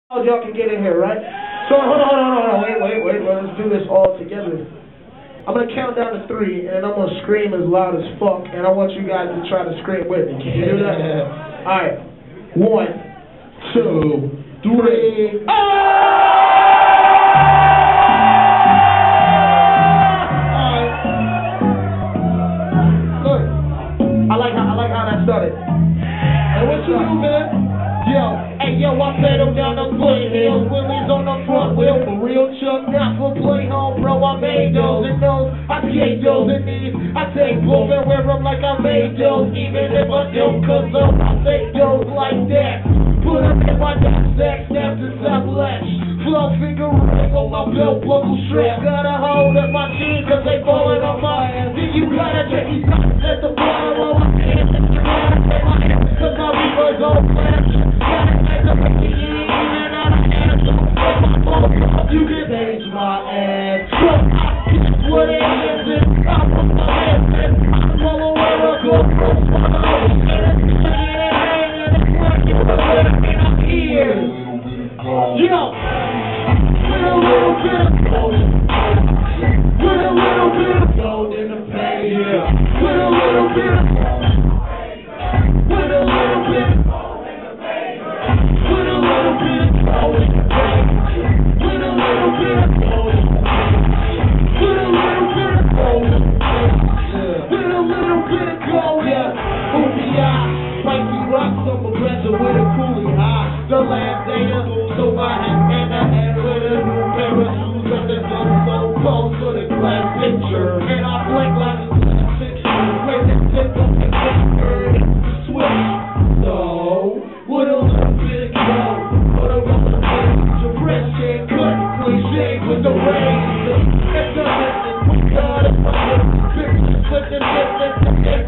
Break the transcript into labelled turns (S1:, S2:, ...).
S1: Y'all can get in here, right? So hold on, wait. Let's do this all together. I'm gonna count down to 3, and I'm gonna scream as loud as fuck, and I want you guys to try to scream with me. Can you do that? All right. 1, 2, 3. Look, I like how that started. Hey, what you do, man? Yo, I pedal down the foothill, Willie's on the front wheel, for real Chuck, not for play home, bro, I made those and those, I create those and these, I take both and wear them like I made those, even if I don't, cause I take those like that, put them in my knapsack, snap the top latch, flow finger ring on my belt buckle strap, got a hold at my chin cause they falling on my ass, then you gotta check these knots at the bottom of my hand, cause my reverse on flash. You can page my ass. What it is, I'm on my head. I'm all where I go. I'm here. Yo, with a little bit of gold. With a little bit of gold in the pay, yeah. With a little bit of gold. With a little bit of gold in the pay. With a little bit of gold in the pay. With a little bit of gold. With a little bit of gold. With a little bit of gold, yeah. Hoopy-ah, spicy rock, some aggressive with a coolie high. The last day of school, so I had with a new pair of shoes and the so close to the glass picture. And I blink like a picture. Where the tip of the finger switch. So, with a little bit of gold. With a little bit of fresh shit, cut, clean shave with the razor. It's a message, we got it. Picture, flip the